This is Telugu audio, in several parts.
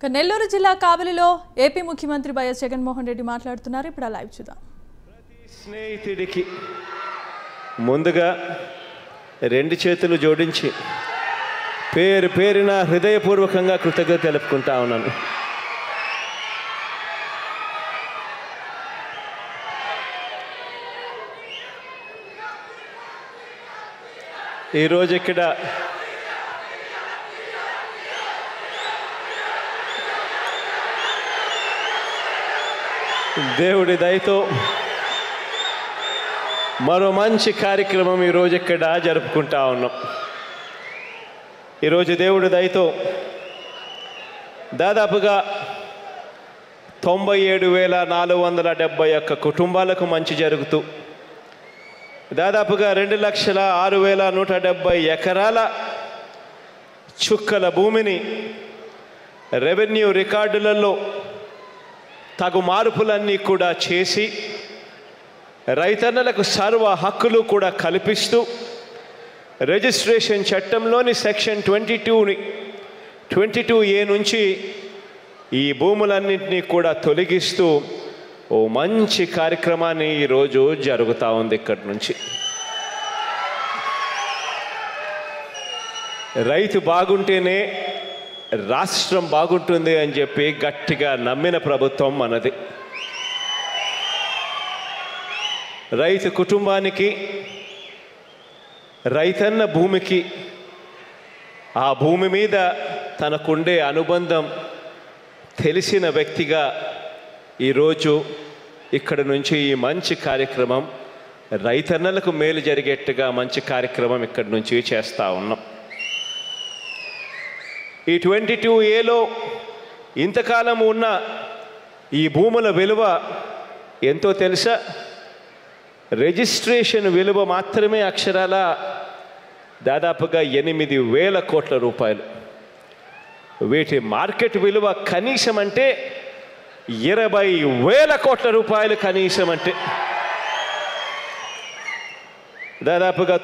నెల్లూరు జిల్లా కావలిలో ఏపీ ముఖ్యమంత్రి వైఎస్ జగన్మోహన్ రెడ్డి మాట్లాడుతున్నారు. ఇప్పుడు లైవ్ చూద్దాం. స్నేహితుడికి ముందుగా రెండు చేతులు జోడించి పేరు పేరున హృదయపూర్వకంగా కృతజ్ఞత తెలుపుకుంటా ఉన్నాను. ఈరోజు ఇక్కడ దేవుడి దయతో మరో మంచి కార్యక్రమం ఈరోజు ఇక్కడ జరుపుకుంటా ఉన్నాం. ఈరోజు దేవుడి దయతో దాదాపుగా 97,471 కుటుంబాలకు మంచి జరుగుతూ దాదాపుగా 2,06,170 ఎకరాల చుక్కల భూమిని రెవెన్యూ రికార్డులలో తగు మార్పులన్నీ కూడా చేసి రైతన్నలకు సర్వ హక్కులు కూడా కల్పిస్తూ రిజిస్ట్రేషన్ చట్టంలోని సెక్షన్ 22A నుంచి ఈ భూములన్నింటినీ కూడా తొలగిస్తూ ఓ మంచి కార్యక్రమాన్ని ఈరోజు జరుగుతూ ఉంది. ఇక్కడి నుంచి రైతు బాగుంటేనే రాష్ట్రం బాగుంటుంది అని చెప్పి గట్టిగా నమ్మిన ప్రభుత్వం మనది. రైతు కుటుంబానికి, రైతన్న భూమికి, ఆ భూమి మీద తనకుండే అనుబంధం తెలిసిన వ్యక్తిగా ఈరోజు ఇక్కడ నుంచి ఈ మంచి కార్యక్రమం, రైతన్నలకు మేలు జరిగేట్టుగా మంచి కార్యక్రమం ఇక్కడి నుంచి చేస్తూ ఉన్నాం. ఈ 22Aలో ఇంతకాలం ఉన్న ఈ భూముల విలువ ఎంతో తెలుసా? రిజిస్ట్రేషన్ విలువ మాత్రమే అక్షరాల దాదాపుగా 8,000 కోట్ల రూపాయలు. వీటి మార్కెట్ విలువ కనీసం అంటే 20,000 కోట్ల రూపాయలు కనీసం అంటే దాదాపుగా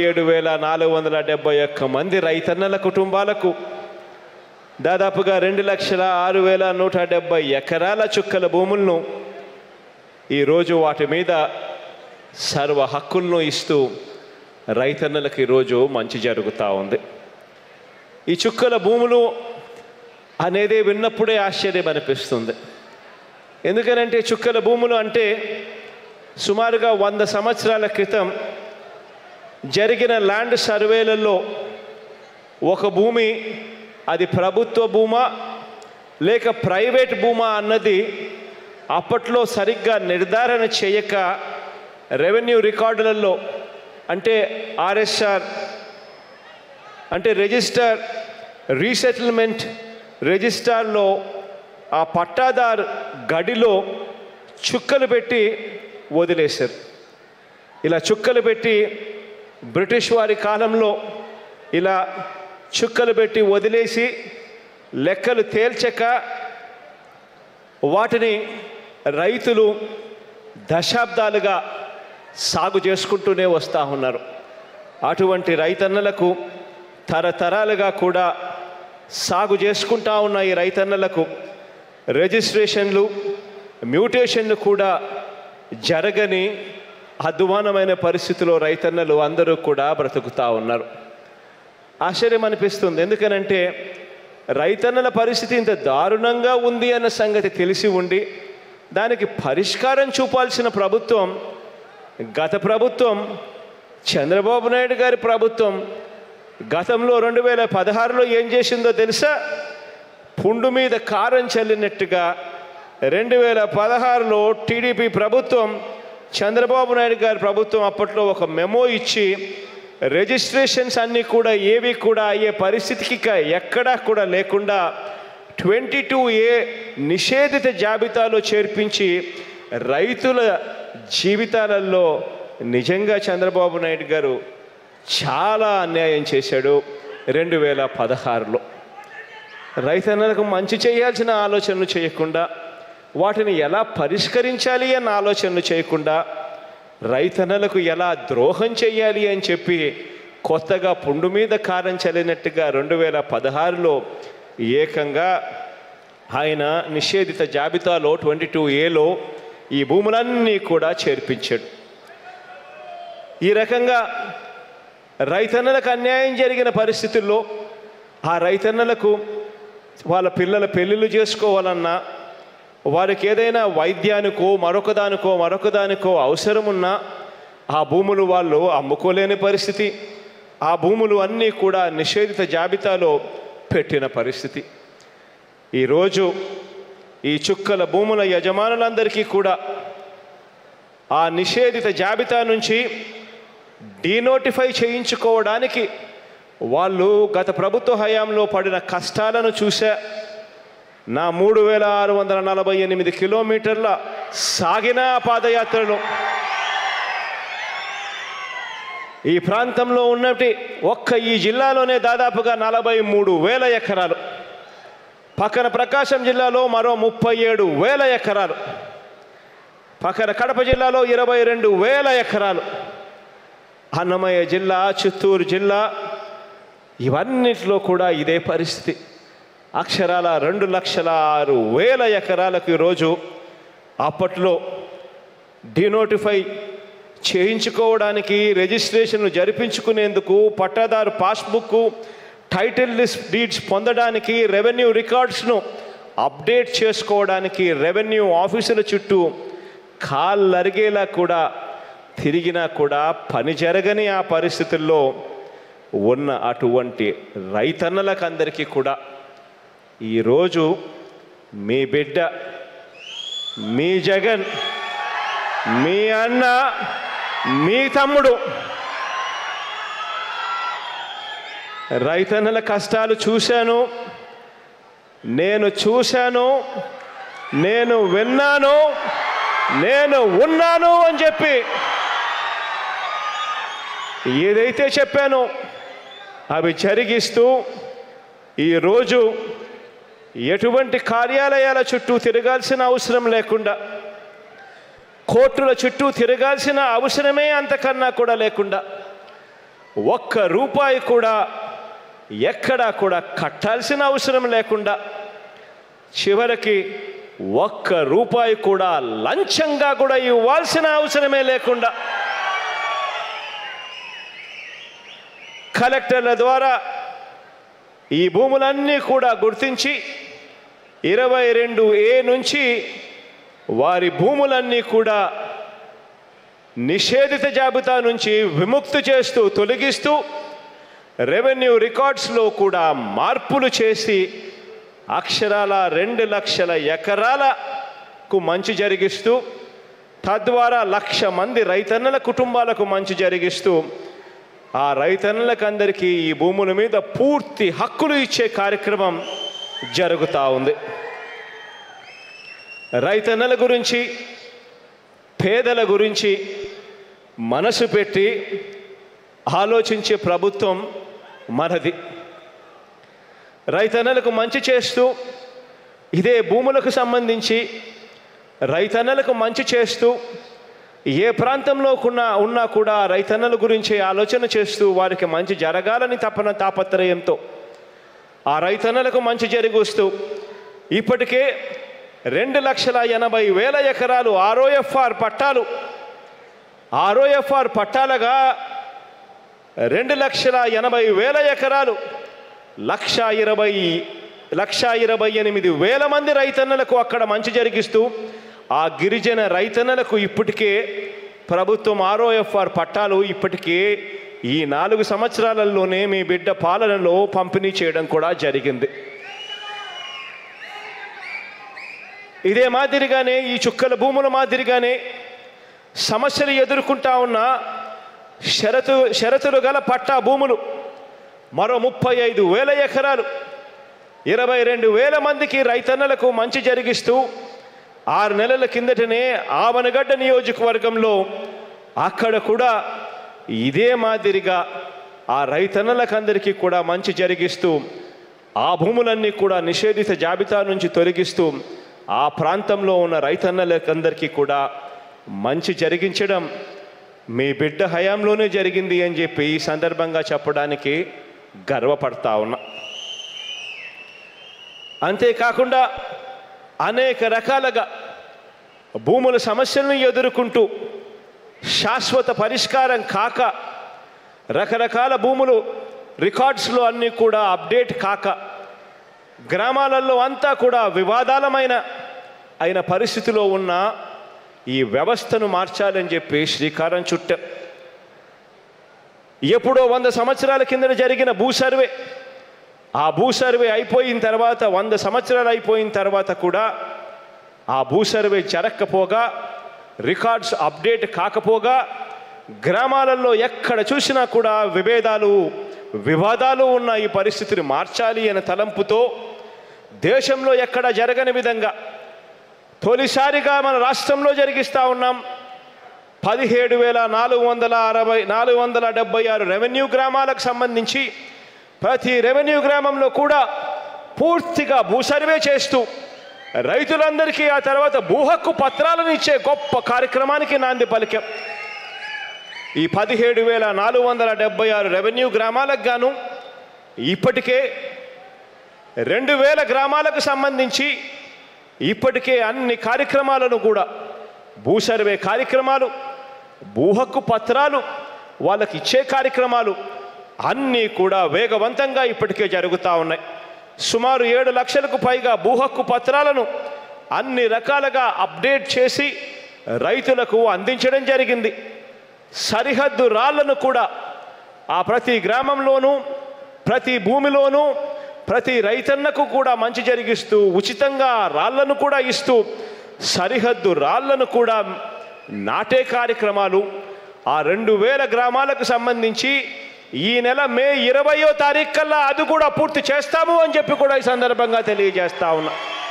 97,471 మంది రైతన్నల కుటుంబాలకు దాదాపుగా 2,06,170 ఎకరాల చుక్కల భూములను ఈరోజు వాటి మీద సర్వ హక్కులను ఇస్తూ రైతన్నలకు ఈరోజు మంచి జరుగుతూ ఉంది. ఈ చుక్కల భూములు అనేది విన్నప్పుడే ఆశ్చర్యం అనిపిస్తుంది. ఎందుకనంటే చుక్కల భూములు అంటే సుమారుగా 100 సంవత్సరాల క్రితం జరిగిన ల్యాండ్ సర్వేలలో ఒక భూమి అది ప్రభుత్వ భూమా లేక ప్రైవేట్ భూమా అన్నది అప్పట్లో సరిగ్గా నిర్ధారణ చేయక రెవెన్యూ రికార్డులలో అంటే RSR అంటే రిజిస్టర్ రీసెటిల్మెంట్ రిజిస్టార్లో ఆ పట్టాదారు గడిలో చుక్కలు పెట్టి వదిలేశారు. ఇలా చుక్కలు పెట్టి బ్రిటిష్ వారి కాలంలో ఇలా చుక్కలు పెట్టి వదిలేసి లెక్కలు తేల్చక వాటిని రైతులు దశాబ్దాలుగా సాగు చేసుకుంటూనే వస్తూ ఉన్నారు. అటువంటి రైతన్నలకు తరతరాలుగా కూడా సాగు చేసుకుంటా ఉన్న ఈ రైతన్నలకు రిజిస్ట్రేషన్లు, మ్యూటేషన్లు కూడా జరగని అధ్వానమైన పరిస్థితిలో రైతన్నలు అందరూ కూడా బ్రతుకుతూ ఉన్నారు. ఆశ్చర్యం అనిపిస్తుంది. ఎందుకనంటే రైతన్నల పరిస్థితి ఇంత దారుణంగా ఉంది అన్న సంగతి తెలిసి ఉండి దానికి పరిష్కారం చూపాల్సిన ప్రభుత్వం, గత ప్రభుత్వం, చంద్రబాబు నాయుడు గారి ప్రభుత్వం గతంలో 2016లో ఏం చేసిందో తెలుసా? పుండు మీద కారం చల్లినట్టుగా 2016లో టీడీపీ ప్రభుత్వం, చంద్రబాబు నాయుడు గారి ప్రభుత్వం అప్పట్లో ఒక మెమో ఇచ్చి రిజిస్ట్రేషన్స్ అన్నీ కూడా ఏవి కూడా అయ్యే పరిస్థితికి ఎక్కడా కూడా లేకుండా 22A నిషేధిత జాబితాలో చేర్పించి రైతుల జీవితాలలో నిజంగా చంద్రబాబు నాయుడు గారు చాలా అన్యాయం చేశాడు. 2016లో రైతన్నలకు మంచి చేయాల్సిన ఆలోచనలు చేయకుండా, వాటిని ఎలా పరిష్కరించాలి అన్న ఆలోచనలు చేయకుండా, రైతన్నలకు ఎలా ద్రోహం చేయాలి అని చెప్పి కొత్తగా పుండు మీద కారం చల్లినట్టుగా 2016లో ఏకంగా ఆయన నిషేధిత జాబితాలో 22A ఈ భూములన్నీ కూడా చేర్పించాడు. ఈ రకంగా రైతన్నలకు అన్యాయం జరిగిన పరిస్థితుల్లో ఆ రైతన్నలకు వాళ్ళ పిల్లల పెళ్ళిళ్ళు చేసుకోవాలన్నా, వారికి ఏదైనా వైద్యానికో మరొకదానికో అవసరం ఉన్నా ఆ భూములు వాళ్ళు అమ్ముకోలేని పరిస్థితి, ఆ భూములు అన్నీ కూడా నిషేధిత జాబితాలో పెట్టిన పరిస్థితి. ఈరోజు ఈ చుక్కల భూముల యజమానులందరికీ కూడా ఆ నిషేధిత జాబితా నుంచి డీనోటిఫై చేయించుకోవడానికి వాళ్ళు గత ప్రభుత్వ హయాంలో పడిన కష్టాలను చూసా. నా 3648 కిలోమీటర్ల సాగిన పాదయాత్రలో ఈ ప్రాంతంలో ఉన్నటి ఈ జిల్లాలోనే దాదాపుగా 43,000 ఎకరాలు, పక్కన ప్రకాశం జిల్లాలో మరో 37,000 ఎకరాలు, పక్కన కడప జిల్లాలో 22,000 ఎకరాలు, అన్నమయ్య జిల్లా, చిత్తూరు జిల్లా, ఇవన్నిట్లో కూడా ఇదే పరిస్థితి. అక్షరాల 2,06,000 ఎకరాలకు ఈరోజు అప్పట్లో డీనోటిఫై చేయించుకోవడానికి, రిజిస్ట్రేషన్లు జరిపించుకునేందుకు, పట్టాదారు పాస్బుక్, టైటిల్ డీడ్స్ పొందడానికి, రెవెన్యూ రికార్డ్స్ను అప్డేట్ చేసుకోవడానికి రెవెన్యూ ఆఫీసుల చుట్టూ కాళ్ళరిగేలా కూడా తిరిగినా కూడా పని జరగని ఆ పరిస్థితుల్లో ఉన్న అటువంటి రైతన్నలకందరికీ కూడా ఈరోజు మీ బిడ్డ, మీ జగన్, మీ అన్న, మీ తమ్ముడు రైతన్నల కష్టాలు చూశాను, నేను విన్నాను, నేను ఉన్నాను అని చెప్పి ఏదైతే చెప్పానో అవి జరిగిస్తూ ఈరోజు ఎటువంటి కార్యాలయాల చుట్టూ తిరగాల్సిన అవసరం లేకుండా, కోర్టుల చుట్టూ తిరగాల్సిన అవసరమే అంతకన్నా కూడా లేకుండా, ₹1 కూడా ఎక్కడా కూడా కట్టాల్సిన అవసరం లేకుండా, చివరికి ₹1 కూడా లంచంగా కూడా ఇవ్వాల్సిన అవసరమే లేకుండా కలెక్టర్ల ద్వారా ఈ భూములన్నీ కూడా గుర్తించి 22A నుంచి వారి భూములన్నీ కూడా నిషేధిత జాబితా నుంచి విముక్తి చేస్తూ, తొలగిస్తూ, రెవెన్యూ రికార్డ్స్లో కూడా మార్పులు చేసి అక్షరాల 2 లక్షల ఎకరాలకు మంచి జరిగిస్తూ, తద్వారా 1,00,000 మంది రైతన్నల కుటుంబాలకు మంచి జరిగిస్తూ, ఆ రైతన్నలకందరికీ ఈ భూముల మీద పూర్తి హక్కులు ఇచ్చే కార్యక్రమం జరుగుతూ ఉంది. రైతన్నల గురించి, పేదల గురించి మనసు పెట్టి ఆలోచించే ప్రభుత్వం మనది. రైతన్నలకు మంచి చేస్తూ, ఇదే భూములకు సంబంధించి రైతన్నలకు మంచి చేస్తూ, ఏ ప్రాంతంలో ఉన్నా కూడా రైతన్నల గురించి ఆలోచన చేస్తూ, వారికి మంచి జరగాలని తాపత్రయంతో ఆ రైతన్నలకు మంచి జరిగిస్తూ ఇప్పటికే 2,80,000 ఎకరాలు ROFR పట్టాలుగా 2,80,000 ఎకరాలు 1,28,000 మంది రైతన్నలకు అక్కడ మంచి జరిగిస్తూ, ఆ గిరిజన రైతన్నలకు ఇప్పటికే ప్రభుత్వం ROFR పట్టాలు ఇప్పటికే ఈ 4 సంవత్సరాలలోనే మీ బిడ్డ పాలనలో పంపిణీ చేయడం కూడా జరిగింది. ఇదే మాదిరిగానే ఈ చుక్కల భూముల మాదిరిగానే సమస్యలు ఎదుర్కొంటా ఉన్న షరతులు గల పట్టా భూములు మరో 35,000 ఎకరాలు 22,000 మందికి రైతన్నలకు మంచి జరిగిస్తూ 6 నెలల కిందటనే ఆవనగడ్డ నియోజకవర్గంలో అక్కడ కూడా ఇదే మాదిరిగా ఆ రైతన్నలకందరికీ కూడా మంచి జరిగిస్తూ, ఆ భూములన్నీ కూడా నిషేధిత జాబితా నుంచి తొలగిస్తూ, ఆ ప్రాంతంలో ఉన్న రైతన్నలకందరికీ కూడా మంచి జరిగించడం మీ బిడ్డ హయాంలోనే జరిగింది అని చెప్పి ఈ సందర్భంగా చెప్పడానికి గర్వపడతా ఉన్నా. అంతేకాకుండా అనేక రకాలుగా భూముల సమస్యలను ఎదుర్కొంటూ శాశ్వత పరిష్కారం కాక రకరకాల భూములు రికార్డ్స్లో అన్నీ కూడా అప్డేట్ కాక గ్రామాలలో అంతా కూడా అయిన పరిస్థితిలో ఉన్న ఈ వ్యవస్థను మార్చాలని చెప్పి శ్రీకారం చుట్టాం. ఎప్పుడో 100 సంవత్సరాల కింద జరిగిన భూ సర్వే, ఆ భూ సర్వే అయిపోయిన తర్వాత 100 సంవత్సరాలు అయిపోయిన తర్వాత కూడా ఆ భూ సర్వే జరగకపోగా, రికార్డ్స్ అప్డేట్ కాకపోగా గ్రామాలలో ఎక్కడ చూసినా కూడా వివాదాలు ఉన్న ఈ పరిస్థితిని మార్చాలి అనే తలంపుతో దేశంలో ఎక్కడ జరగని విధంగా తొలిసారిగా మన రాష్ట్రంలో జరిగిస్తూ ఉన్నాం. 17,476 రెవెన్యూ గ్రామాలకు సంబంధించి ప్రతి రెవెన్యూ గ్రామంలో కూడా పూర్తిగా భూ సర్వే చేస్తూ రైతులందరికీ ఆ తర్వాత భూ హక్కు పత్రాలను ఇచ్చే గొప్ప కార్యక్రమానికి నాంది పలికాం. ఈ 17,476 రెవెన్యూ గ్రామాలకు గాను ఇప్పటికే 2,000 గ్రామాలకు సంబంధించి ఇప్పటికే అన్ని కార్యక్రమాలను కూడా భూ సర్వే కార్యక్రమాలు, భూ హక్కు పత్రాలు వాళ్ళకి ఇచ్చే కార్యక్రమాలు అన్నీ కూడా వేగవంతంగా ఇప్పటికే జరుగుతూ ఉన్నాయి. సుమారు 7 లక్షలకు పైగా భూ హక్కు పత్రాలను అన్ని రకాలుగా అప్డేట్ చేసి రైతులకు అందించడం జరిగింది. సరిహద్దు రాళ్లను కూడా ఆ ప్రతి గ్రామంలోనూ ప్రతి భూమిలోనూ ప్రతి రైతన్నకు కూడా మంచి జరిగిస్తూ ఉచితంగా రాళ్లను కూడా ఇస్తూ సరిహద్దు రాళ్లను కూడా నాటే కార్యక్రమాలు ఆ 2,000 గ్రామాలకు సంబంధించి ఈ నెల మే 20వ తారీఖు కల్లా అది కూడా పూర్తి చేస్తాము అని చెప్పి కూడా ఈ సందర్భంగా తెలియజేస్తా ఉన్నా.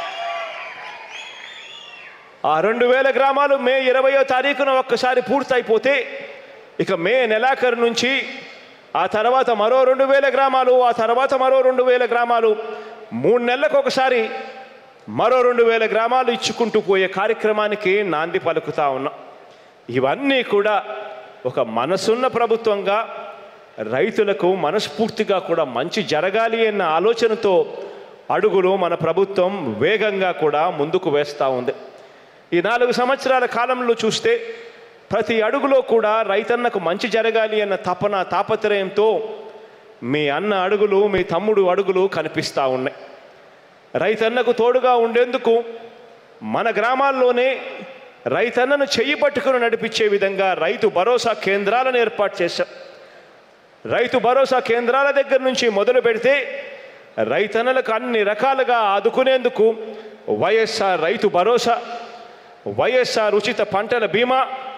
ఆ 2,000 గ్రామాలు మే 20వ తారీఖున ఒక్కసారి పూర్తయిపోతే ఇక మే నెలాఖరు నుంచి ఆ తర్వాత మరో 2,000 గ్రామాలు, ఆ తర్వాత మరో 2,000 గ్రామాలు, 3 నెలలకు ఒకసారి మరో 2,000 గ్రామాలు ఇచ్చుకుంటూ పోయే కార్యక్రమానికి నాంది పలుకుతా ఉన్నాం. ఇవన్నీ కూడా ఒక మనసున్న ప్రభుత్వంగా రైతులకు మనస్ఫూర్తిగా కూడా మంచి జరగాలి అన్న ఆలోచనతో అడుగులు మన ప్రభుత్వం వేగంగా కూడా ముందుకు వేస్తూ ఉంది. ఈ 4 సంవత్సరాల కాలంలో చూస్తే ప్రతి అడుగులో కూడా రైతన్నకు మంచి జరగాలి అన్న తాపత్రయంతో మీ అన్న అడుగులు, మీ తమ్ముడు అడుగులు కనిపిస్తూ ఉన్నాయి. రైతన్నకు తోడుగా ఉండేందుకు మన గ్రామాల్లోనే రైతన్నను చెయ్యి పట్టుకుని నడిపించే విధంగా రైతు భరోసా కేంద్రాలను ఏర్పాటు చేశాం. రైతు భరోసా కేంద్రాల దగ్గర నుంచి మొదలు పెడితే రైతన్నలకు అన్ని రకాలుగా ఆదుకునేందుకు వైఎస్ఆర్ రైతు భరోసా, వైఎస్ఆర్ ఉచిత పంటల బీమా,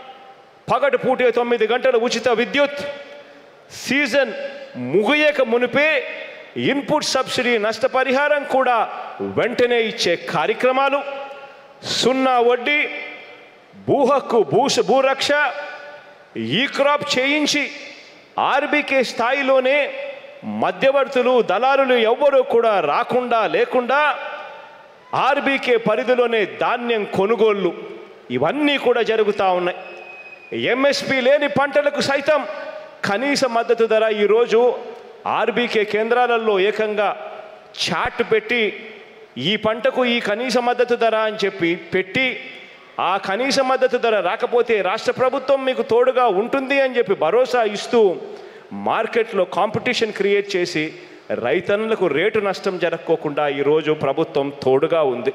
పగటి పూటే 9 గంటల ఉచిత విద్యుత్, సీజన్ ముగియక మునిపే ఇన్పుట్ సబ్సిడీ నష్టపరిహారం కూడా వెంటనే ఇచ్చే కార్యక్రమాలు, 0 వడ్డీ, భూ హక్కు, భూరక్ష, ఈ క్రాప్ చేయించి ఆర్బీకే స్థాయిలోనే మధ్యవర్తులు, దళారులు ఎవ్వరూ కూడా లేకుండా ఆర్బీకే పరిధిలోనే ధాన్యం కొనుగోళ్ళు ఇవన్నీ కూడా జరుగుతూ ఉన్నాయి. ఎంఎస్పి లేని పంటలకు సైతం కనీస మద్దతు ధర ఈరోజు ఆర్బీకే కేంద్రాలలో ఏకంగా చాట్ పెట్టి ఈ పంటకు ఈ కనీస మద్దతు ధర అని చెప్పి పెట్టి ఆ కనీస మద్దతు ధర రాకపోతే రాష్ట్ర ప్రభుత్వం మీకు తోడుగా ఉంటుంది అని చెప్పి భరోసా ఇస్తూ మార్కెట్లో కాంపిటీషన్ క్రియేట్ చేసి రైతన్నులకు రేటు నష్టం జరగకోకుండా ఈరోజు ప్రభుత్వం తోడుగా ఉంది.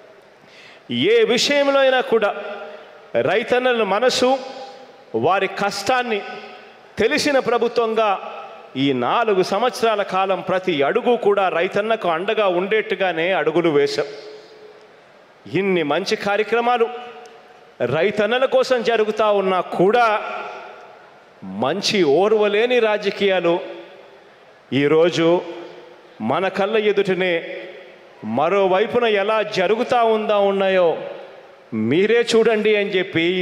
ఏ విషయంలో అయినా కూడా రైతన్నుల మనసు, వారి కష్టాన్ని తెలిసిన ప్రభుత్వంగా ఈ 4 సంవత్సరాల కాలం ప్రతి అడుగు కూడా రైతన్నకు అండగా ఉండేట్టుగానే అడుగులు వేశాం. ఇన్ని మంచి కార్యక్రమాలు రైతన్నల కోసం జరుగుతూ ఉన్నా కూడా మంచి ఓర్వలేని రాజకీయాలు ఈరోజు మన కళ్ళ ఎదుటనే మరోవైపున ఎలా జరుగుతూ ఉన్నాయో మీరే చూడండి అని చెప్పి